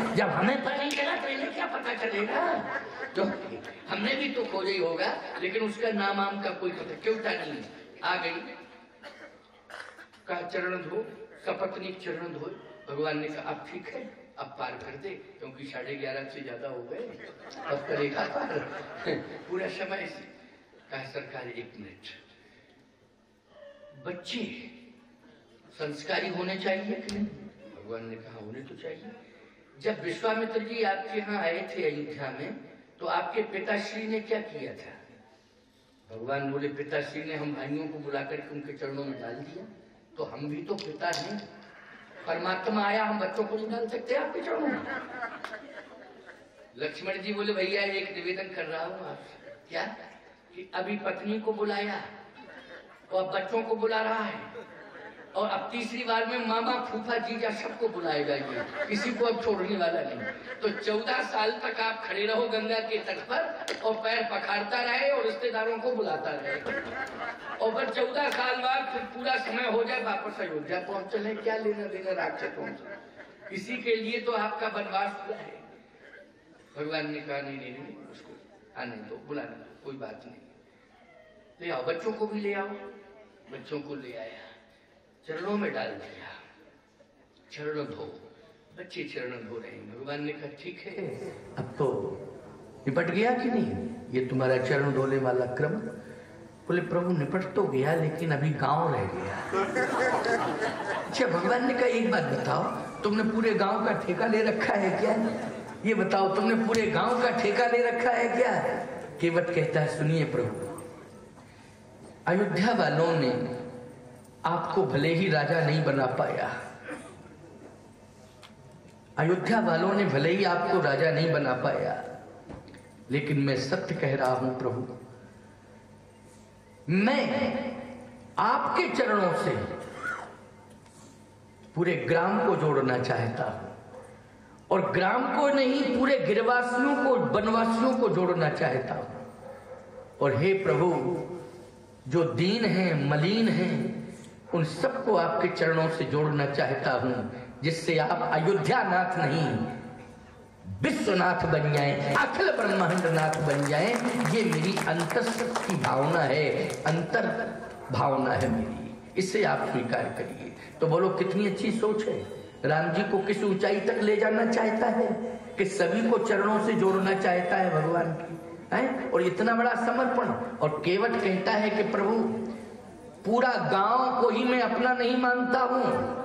जब हमें पता नहीं चला तो इन्हें क्या पता चलेगा? तो हमने भी तो खोजा ही होगा, लेकिन उसका नाम आम का कोई पता क्योंटा नहीं है। आ गई का चरण धो, सपत्नीक चरण धो। भगवान ने कहा अब ठीक है, अब पार कर दे, क्योंकि 11:30 से ज्यादा हो गए, अब करेगा पार। पूरा समय से कहा सरकार 1 मिनट, बच्चे संस्कारी होने चाहिए कि नहीं? भगवान ने कहा होने तो चाहिए। जब विश्वामित्र जी आपके यहाँ आए थे अयोध्या में, तो आपके पिताश्री ने क्या किया था? भगवान बोले पिताश्री ने हम भाइयों को बुलाकर के उनके चरणों में डाल दिया। तो हम भी तो पिता हैं, परमात्मा आया, हम बच्चों को नहीं डाल सकते आपके चरणों में? लक्ष्मण जी बोले भैया एक निवेदन कर रहा हूं आपसे। क्या? कि अभी पत्नी को बुलाया और बच्चों को बुला रहा है, और अब तीसरी बार में मामा फूफा जीजा सबको बुलाएगा, ये किसी को अब छोड़ने वाला नहीं। तो 14 साल तक आप खड़े रहो गंगा के तट पर और पैर पखारता रहे और रिश्तेदारों को बुलाता रहे, और फिर 14 साल बाद फिर पूरा समय हो जाए वापस अयोध्या पहुंच चले। क्या लेना देना राक्षसों से? इसी के लिए तो आपका वनवास हुआ है। भगवान ने कहा नहीं, उसको आने दो, बुलाने दो, कोई बात नहीं, ले आओ, बच्चों को भी ले आओ। बच्चों को ले आया, चरणों में डाल दिया, चरण धो। बच्चे चरण धो रहे हैं। भगवान ने कहा ठीक है, अब तो निपट गया कि नहीं ये तुम्हारा चरण धोने वाला क्रम? बोले प्रभु निपट तो गया, लेकिन अभी गांव रह गया। अच्छा, भगवान ने कहा एक बात बताओ, तुमने पूरे गांव का ठेका ले रखा है क्या? ये बताओ, तुमने पूरे गांव का ठेका ले रखा है क्या? केवट कहता है सुनिए प्रभु, अयोध्या वालों ने आपको भले ही राजा नहीं बना पाया, अयोध्या वालों ने भले ही आपको राजा नहीं बना पाया, लेकिन मैं सत्य कह रहा हूं प्रभु, मैं आपके चरणों से पूरे ग्राम को जोड़ना चाहता हूं, और ग्राम को नहीं पूरे गिरवासियों को, वनवासियों को जोड़ना चाहता हूं। और हे प्रभु, जो दीन हैं, मलिन हैं, उन सबको आपके चरणों से जोड़ना चाहता हूं, जिससे आप अयोध्या नाथ नहीं विश्वनाथ बन जाएं, अखिल ब्रह्मांड नाथ बन जाएं। ये मेरी अंतस्थ की भावना है, अंतर भावना है मेरी, इसे आप स्वीकार करिए। तो बोलो कितनी अच्छी सोच है। राम जी को किस ऊंचाई तक ले जाना चाहता है कि सभी को चरणों से जोड़ना चाहता है भगवान की, है? और इतना बड़ा समर्पण। और केवट कहता है कि प्रभु पूरा गांव को ही मैं अपना नहीं मानता हूं,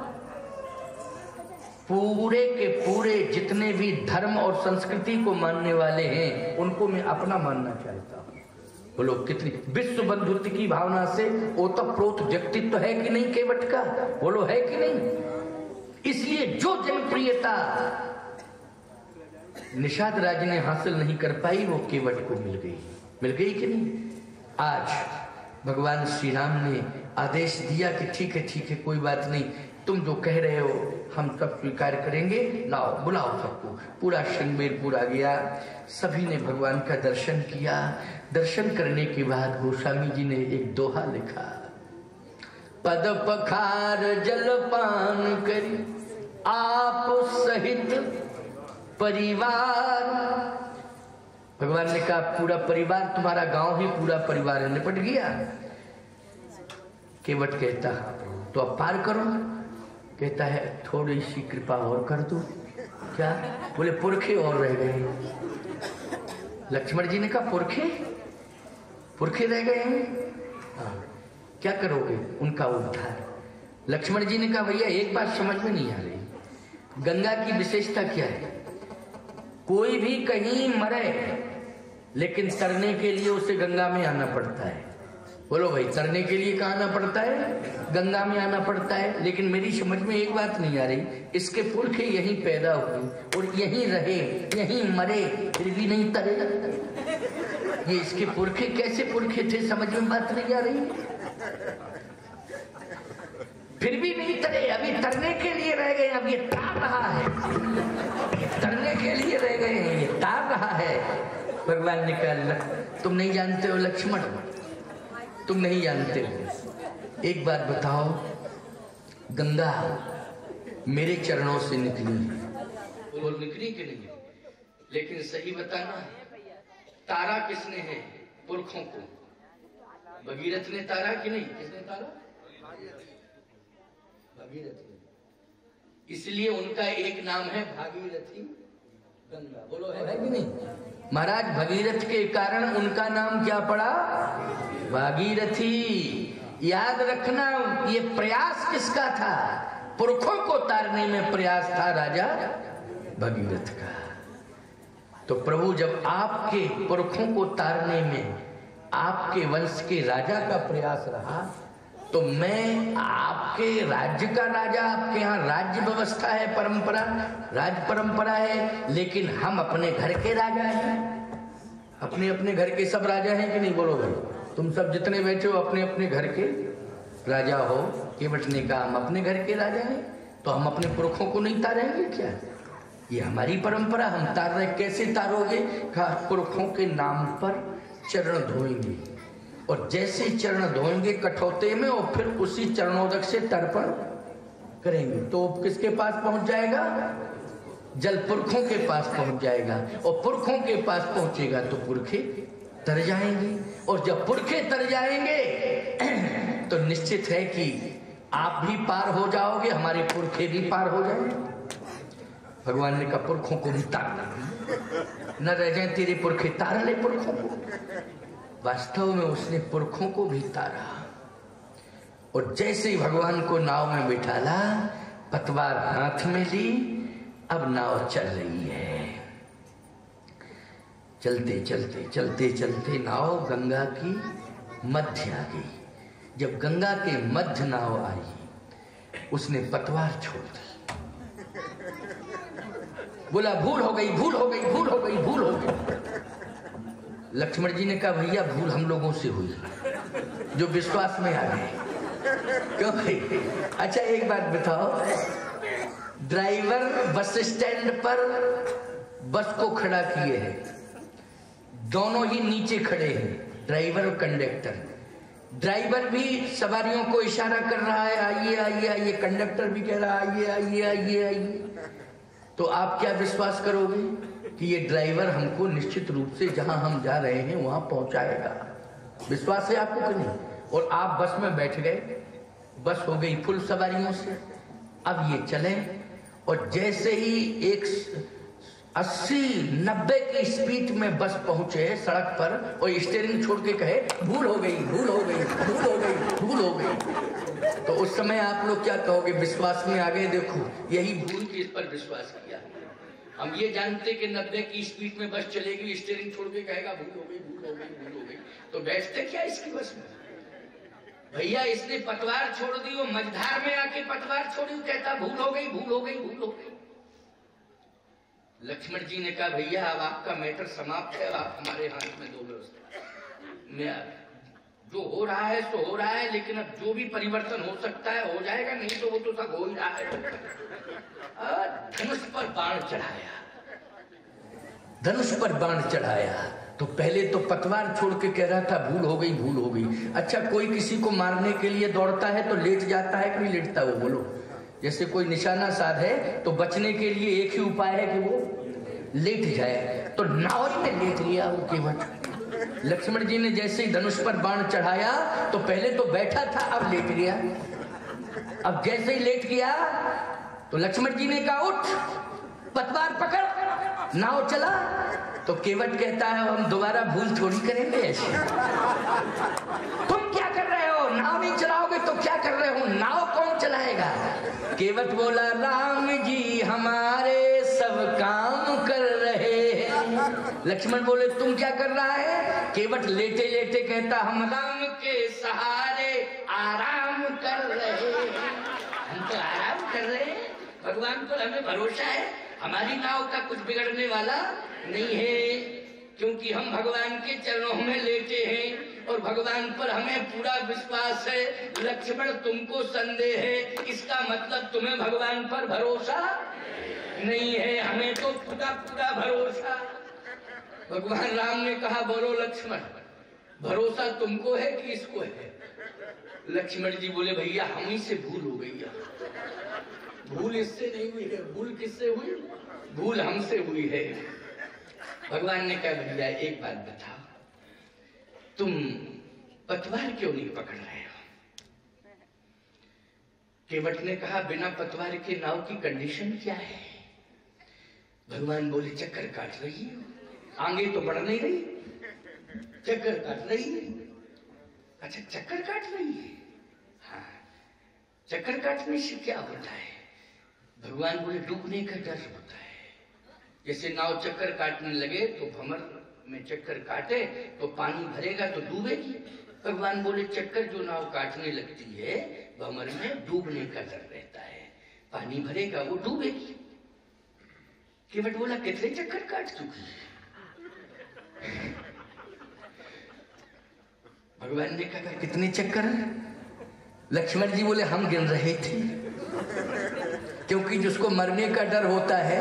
पूरे के पूरे जितने भी धर्म और संस्कृति को मानने वाले हैं उनको मैं अपना मानना चाहता हूं। बोलो कितनी विश्व बंधुत्व की भावना से ओतप्रोत व्यक्तित्व है कि नहीं केवट का? बोलो है कि नहीं? इसलिए जो जनप्रियता निषाद राज ने हासिल नहीं कर पाई वो केवट को मिल गई कि नहीं? आज भगवान श्री राम ने आदेश दिया कि ठीक है कोई बात नहीं, तुम जो कह रहे हो हम सब स्वीकार करेंगे, लाओ बुलाओ सबको। पूरा श्रृंगेरपुर आ गया, सभी ने भगवान का दर्शन किया। दर्शन करने के बाद गोस्वामी जी ने एक दोहा लिखा, पद पखार जलपान करी आप सहित परिवार। भगवान ने कहा पूरा परिवार, तुम्हारा गांव ही पूरा परिवार निपट गया। केवट कहता तो अब पार करो। कहता है थोड़ी सी कृपा और कर दो। क्या? बोले पुरखे और रह गए। लक्ष्मण जी ने कहा पुरखे रह गए हैं, हाँ क्या करोगे उनका उद्धार? लक्ष्मण जी ने कहा भैया एक बात समझ में नहीं आ रही, गंगा की विशेषता क्या है? कोई भी कहीं मरे लेकिन तरने के लिए उसे गंगा में आना पड़ता है। बोलो भाई तरने के लिए कहाँ आना पड़ता है? गंगा में आना पड़ता है। लेकिन मेरी समझ में एक बात नहीं आ रही, इसके पुरखे यहीं पैदा हुए और यहीं रहे, यहीं मरे, फिर भी नहीं तरे। ये इसके पुरखे कैसे पुरखे थे, समझ में बात नहीं आ रही। फिर भी नहीं तरे, अभी तरने के लिए रह गए, अब ये तार रहा है, तरने के लिए रह गए हैं, ये तार रहा है। भगवान ने कहा तुम नहीं जानते हो लक्ष्मण, तुम नहीं जानते हो। एक बात बताओ, गंगा मेरे चरणों से निकली बोल निकली कि नहीं? लेकिन सही बताना, तारा किसने है पुरखों को? भगीरथ ने तारा कि नहीं? किसने तारा? भागीरथ ने। इसलिए उनका एक नाम है भागीरथी गंगा। बोलो है कि नहीं? महाराज भगीरथ के कारण उनका नाम क्या पड़ा? भागीरथी। याद रखना, ये प्रयास किसका था? पुरखों को तारने में प्रयास था राजा भगीरथ का। तो प्रभु जब आपके पुरखों को तारने में आपके वंश के राजा का प्रयास रहा, तो मैं आपके राज्य का राजा, आपके यहाँ राज्य व्यवस्था है, परंपरा, राज परंपरा है, लेकिन हम अपने घर के राजा हैं। अपने अपने घर के सब राजा हैं कि नहीं? बोलो भाई, तुम सब जितने बैठे हो अपने अपने घर के राजा हो। केवट ने कहा हम अपने घर के राजा हैं, तो हम अपने पुरखों को नहीं तारेंगे क्या? ये हमारी परंपरा, हम तार रहे। कैसे तारोगे? कहा पुरखों के नाम पर चरण धोएंगे, और जैसे चरण धोएंगे कठौते में, और फिर उसी चरणोदक से तर्पण करेंगे, तो किसके पास पहुंच जाएगा? जल पुरखों के पास पहुंच जाएगा, और पुरखों के पास पहुंचेगा तो पुरखे तर जाएंगे, और जब पुरखे तर जाएंगे तो निश्चित है कि आप भी पार हो जाओगे, हमारे पुरखे भी पार हो जाएंगे। भगवान ने कहा पुरखों को भी तारना, न रह जाए तेरे पुरखे, तार ले पुरखों को। वास्तव में उसने पुरखों को भी तारा, और जैसे ही भगवान को नाव में बिठाला, पतवार हाथ में ली, अब नाव चल रही है। चलते चलते चलते चलते नाव गंगा की मध्य आ गई। जब गंगा के मध्य नाव आई, उसने पतवार छोड़ दी। बोला भूल हो गई, भूल हो गई, भूल हो गई, भूल हो गई। लक्ष्मण जी ने कहा भैया भूल हम लोगों से हुई, जो विश्वास में आ गए। क्यों भाई? अच्छा एक बात बताओ, ड्राइवर बस स्टैंड पर बस को खड़ा किए हैं, दोनों ही नीचे खड़े हैं, ड्राइवर और कंडक्टर। ड्राइवर भी सवारियों को इशारा कर रहा है आइए आइए आइए, कंडक्टर भी कह रहा है आइए आइए आइए आइए। तो आप क्या विश्वास करोगे कि ये ड्राइवर हमको निश्चित रूप से जहां हम जा रहे हैं वहां पहुंचाएगा? विश्वास है आपको कि नहीं? और आप बस में बैठ गए, बस हो गई फुल सवारियों से। अब ये चले, और जैसे ही 80-90 की स्पीड में बस पहुंचे सड़क पर, और स्टीयरिंग छोड़ के कहे भूल हो गई, भूल हो गई, भूल हो गई, भूल हो गई, तो उस समय आप लोग क्या कहोगे? विश्वास में आ गए। देखो यही भूल के इस पर विश्वास किया। हम ये जानते कि 90 की स्पीड में बस चलेगी, स्टीयरिंग छोड़ के कहेगा भूल हो गई, भूल हो गई, भूल हो गई, तो बैठते क्या इसकी बस में? भैया इसने पतवार छोड़ दी, वो मझधार में आके पतवार छोड़ी, कहता भूल हो गई, भूल हो गई, भूल हो गई। लक्ष्मण जी ने कहा भैया अब आपका मैटर समाप्त है, आप हमारे हाथ में दो व्यवस्था। मैं जो हो रहा है सो हो रहा है, लेकिन अब जो भी परिवर्तन हो सकता है हो जाएगा, नहीं तो वो तो सब हो ही रहा है। धनुष पर बाण चढ़ाया, धनुष पर बाण चढ़ाया, तो पहले तो पतवार छोड़ के कह रहा था भूल हो गई, भूल हो गई। अच्छा कोई किसी को मारने के लिए दौड़ता है तो लेट जाता है कि नहीं लेटता? वो बोलो, जैसे कोई निशाना साधे तो बचने के लिए एक ही उपाय है कि वो लेट जाए, तो नाव में लेट लिया वो केवट। लक्ष्मण जी ने जैसे ही धनुष पर बाण चढ़ाया तो पहले तो बैठा था, अब लेट गया। अब जैसे ही लेट गया तो लक्ष्मण जी ने कहा उठ, पतवार पकड़, नाव चला। तो केवट कहता है हम दोबारा भूल थोड़ी करेंगे ऐसे। तुम क्या कर रहे हो? नाव नहीं चलाओगे तो क्या कर रहे हो? नाव कौन चलाएगा? केवट बोला राम जी हमारे सब काम कर रहे हैं। लक्ष्मण बोले तुम क्या कर रहा है? केवट लेटे लेटे कहता हम राम के सहारे आराम कर रहे हैं। हम तो आराम कर रहे हैं, भगवान पर हमें भरोसा है, हमारी नाव का कुछ बिगड़ने वाला नहीं है, क्योंकि हम भगवान के चरणों में लेटे हैं और भगवान पर हमें पूरा विश्वास है। लक्ष्मण तुमको संदेह है, इसका मतलब तुम्हें भगवान पर भरोसा नहीं है, हमें तो पूरा पूरा भरोसा। भगवान राम ने कहा बोलो लक्ष्मण, भरोसा तुमको है कि इसको है? लक्ष्मण जी बोले भैया हम ही से भूल हो गई है। भूल इससे नहीं हुई है। भूल किससे हुई? भूल हमसे हुई है। भगवान ने कहा भैया एक बात बताओ, तुम पतवार क्यों नहीं पकड़ रहे हो? केवट ने कहा बिना पतवार के नाव की कंडीशन क्या है? भगवान बोले चक्कर काट रही हो, आगे तो बढ़ नहीं रही, चक्कर काट रही है। अच्छा चक्कर काट रही है? हाँ, चक्कर काटने से क्या होता है? भगवान बोले डूबने का डर होता है। जैसे नाव चक्कर काटने लगे तो भंवर में चक्कर काटे तो पानी भरेगा तो डूबेगी। भगवान बोले चक्कर जो नाव काटने लगती है भंवर में डूबने का डर रहता है, पानी भरेगा वो डूबेगी। केवट बोला कितने चक्कर काट चुकी है? भगवान ने कहा कितने चक्कर? लक्ष्मण जी बोले हम गिन रहे थे, क्योंकि जिसको मरने का डर होता है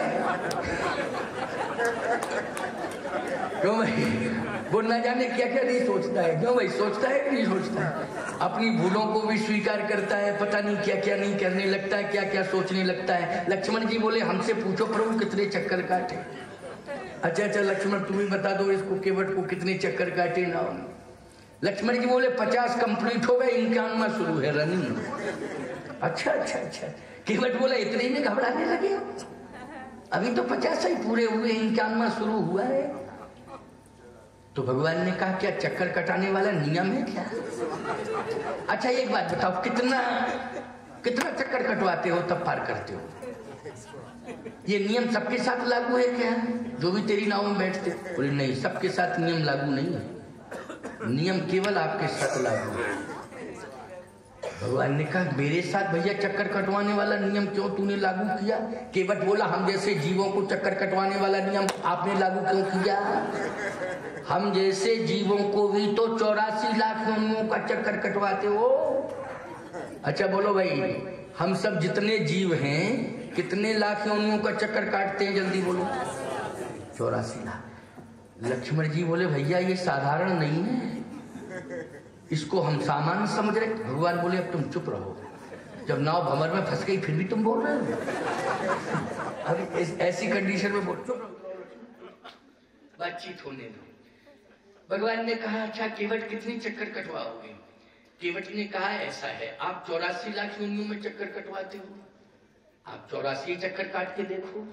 क्यों भाई, वो न जाने क्या क्या नहीं सोचता है। क्यों भाई, सोचता है कि नहीं सोचता है? अपनी भूलों को भी स्वीकार करता है, पता नहीं क्या क्या नहीं करने लगता है, क्या क्या सोचने लगता है। लक्ष्मण जी बोले हमसे पूछो प्रभु कितने चक्कर काटे। अच्छा अच्छा लक्ष्मण तुम ही बता दो इसको, केवट को कितने चक्कर काटे ना। लक्ष्मण जी बोले 50 कंप्लीट हो गए, 51वां शुरू है रनिंग। अच्छा अच्छा अच्छा। केवट बोला इतने में घबराने लगे, अभी तो 50 ही पूरे हुए, 51वां शुरू हुआ है। तो भगवान ने कहा क्या चक्कर कटाने वाला नियम है क्या? अच्छा एक बात बताओ, कितना कितना चक्कर कटवाते हो तब पार करते हो? ये नियम सबके साथ लागू है क्या? जो भी तेरी नाव में बैठते? बोले नहीं, सबके साथ नियम लागू नहीं है, नियम केवल आपके साथ लागू है। भगवान ने कहा मेरे साथ भैया चक्कर कटवाने वाला नियम क्यों तूने लागू किया? केवट बोला हम जैसे जीवों को चक्कर कटवाने वाला नियम आपने लागू क्यों किया? हम जैसे जीवों को भी तो 84 लाख योनियों का चक्कर कटवाते हो। अच्छा बोलो भाई, हम सब जितने जीव हैं कितने लाख योनियों का चक्कर काटते हैं? जल्दी बोलो। 84 लाख। लक्ष्मण जी बोले भैया ये साधारण नहीं है, इसको हम सामान्य समझ रहे। भगवान बोले अब तुम चुप रहो, जब नाव भंवर में फंस गई फिर भी तुम बोल रहे हो। अभी ऐसी कंडीशन में बोल, चुप रहो, बातचीत होने दो। भगवान ने कहा अच्छा केवट कितनी चक्कर कटवाओगे? केवट ने कहा ऐसा है, आप 84 लाख योनियों में चक्कर कटवाते हो, आप 84 चक्कर काट के देखो।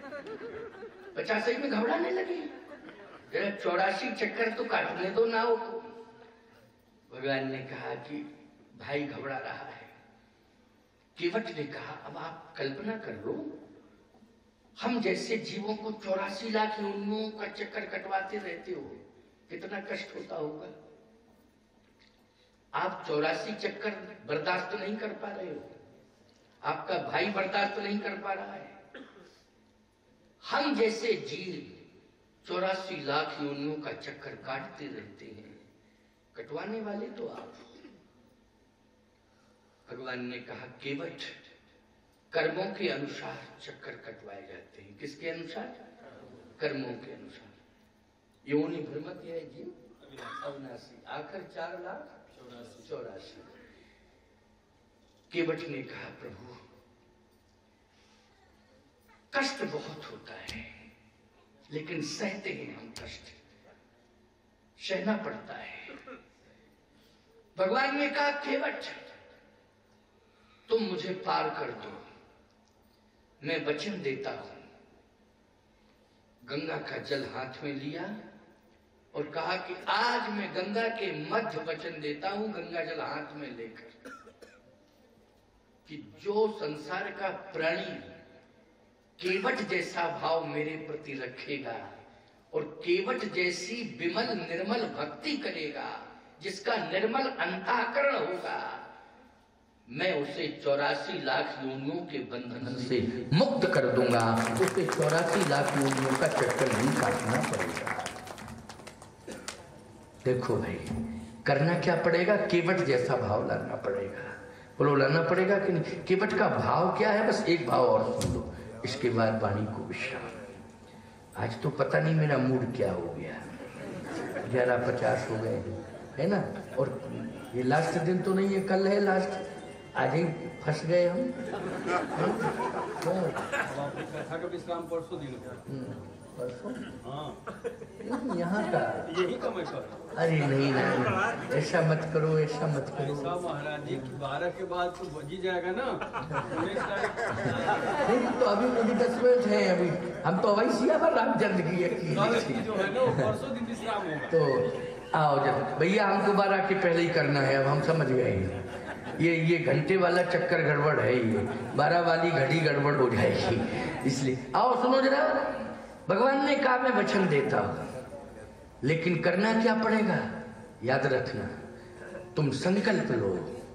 50 में घबराने लगे, 84 चक्कर तो काटने दो नाव को। भगवान ने कहा कि भाई घबरा रहा है। केवट ने कहा अब आप कल्पना कर लो, हम जैसे जीवों को 84 लाख योनियों का चक्कर कटवाते रहते हो, कितना कष्ट होता होगा। आप 84 चक्कर बर्दाश्त नहीं कर पा रहे हो, आपका भाई बर्दाश्त नहीं कर पा रहा है। हम जैसे जीव 84 लाख योनियों का चक्कर काटते रहते हैं, कटवाने वाले तो आप। भगवान ने कहा केवट कर्मों के अनुसार चक्कर कटवाए जाते हैं। किसके अनुसार? कर्मों के अनुसार। योनि भ्रमत है जीव अविनाशी, आखिर 4,84,84। केवट ने कहा प्रभु कष्ट बहुत होता है, लेकिन सहते हैं हम कष्ट, सहना पड़ता है। भगवान ने कहा केवट तुम मुझे पार कर दो, मैं वचन देता हूं। गंगा का जल हाथ में लिया और कहा कि आज मैं गंगा के मध्य वचन देता हूं, गंगा जल हाथ में लेकर, कि जो संसार का प्राणी केवट जैसा भाव मेरे प्रति रखेगा और केवट जैसी विमल निर्मल भक्ति करेगा, जिसका निर्मल अंतःकरण होगा, मैं उसे 84 लाख योनियों के बंधन से मुक्त कर दूंगा। उसे 84 लाख योनियों का चक्कर नहीं काटना पड़ेगा। देखो भाई, करना क्या पड़ेगा? केवट जैसा भाव लाना पड़ेगा। बोलो लाना पड़ेगा कि नहीं? केवट का भाव क्या है? बस एक भाव और सुन लो, इसके बाद वाणी को विश्राम। आज तो पता नहीं मेरा मूड क्या हो गया, 11:50 हो गए है ना। और ये लास्ट दिन तो नहीं है, कल है लास्ट, आज ही फंस गए हम। कथा का विश्राम परसों दिन हुआ। परसों? हाँ यहाँ का यही का मैं कर। अरे नहीं नहीं, ऐसा मत करो, ऐसा मत करो। ऐसा महाराज जी की 12 के बाद तो बजी जाएगा ना। 19 तारीख नहीं तो अभी मुझे 10 मिनट है, अभी हम तो अवैसी रामचंद्र की है जो है ना वो परसों दिन विश्राम होगा। तो आओ जब भैया, हमको 12 के पहले ही करना है, अब हम समझ गए। ये घंटे वाला चक्कर गड़बड़ है, ये 12 वाली घड़ी गड़बड़ हो जाएगी, इसलिए आओ सुनो जरा। भगवान ने कहा मैं वचन देता हूं, लेकिन करना क्या पड़ेगा याद रखना। तुम संकल्प लो,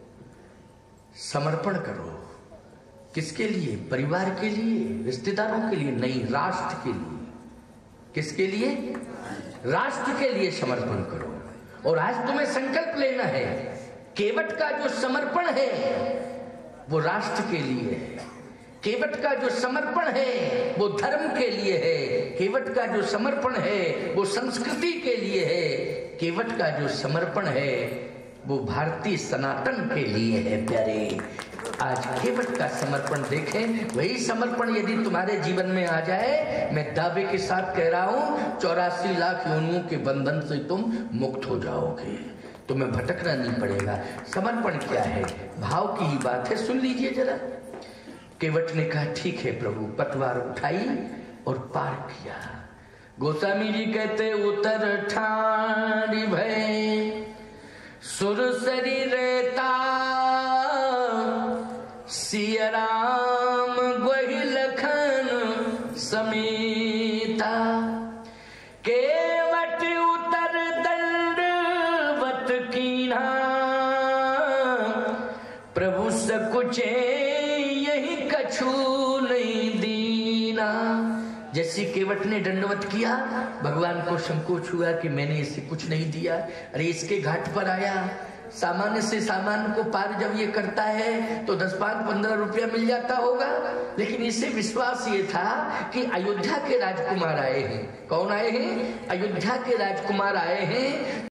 समर्पण करो। किसके लिए? परिवार के लिए, रिश्तेदारों के लिए नहीं, राष्ट्र के लिए। किसके लिए? राष्ट्र के लिए समर्पण करो। और आज तुम्हें संकल्प लेना है, केवट का जो समर्पण है वो राष्ट्र के लिए है। केवट का जो समर्पण है वो धर्म के लिए है। केवट का जो समर्पण है वो संस्कृति के लिए है। केवट का जो समर्पण है वो भारतीय सनातन के लिए है। प्यारे, आज केवट का समर्पण देखें। वही समर्पण यदि तुम्हारे जीवन में आ जाए, मैं दावे के साथ कह रहा हूं, 84 लाख योनियों के बंधन से तुम मुक्त हो जाओगे। तुम्हें भटकना नहीं पड़ेगा। समर्पण क्या है? भाव की ही बात है, सुन लीजिए जरा। केवट ने कहा ठीक है प्रभु, पतवार उठाई और पार किया। गोस्वामी जी कहते उतर ठाड़ी भय सुरसरी रेता, सिया राम गोहि लखन समेता। केवट उतर दंडवत कीन्हा, प्रभु सकुचे यही कछु नहीं दीना। जैसे केवट ने दंडवत किया, भगवान को संकोच हुआ कि मैंने इसे कुछ नहीं दिया। अरे इसके घाट पर आया, सामान्य से सामान्य को पार जब ये करता है तो 10, 5, 15 रुपया मिल जाता होगा, लेकिन इसे विश्वास ये था कि अयोध्या के राजकुमार आए हैं। कौन आए हैं? अयोध्या के राजकुमार आए हैं।